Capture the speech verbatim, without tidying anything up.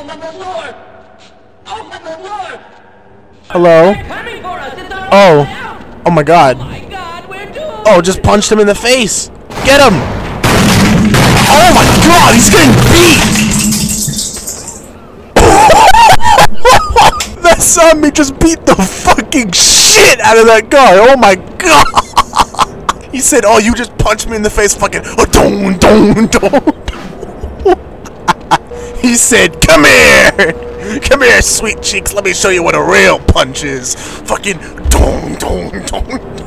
Open the door! Open the door! Hello? They're coming for us! It's our Oh. way out! Oh my god. Oh my god, we're doomed! Oh, just punched him in the face. Get him! Oh my god, he's getting beat! That zombie just beat the fucking shit out of that guy. Oh my god! He said, oh, you just punched me in the face. Fucking, oh, don't, don't, don't. He said, come here! Come here, sweet cheeks. Let me show you what a real punch is. Fucking, don't, don't, don't.